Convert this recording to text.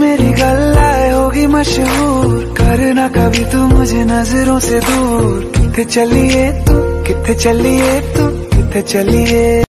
मेरी गल्लाए होगी मशहूर, करना कभी तू मुझे नजरों से दूर। किथे चलिए तू, किथे चलिए तू, किथे चलिए।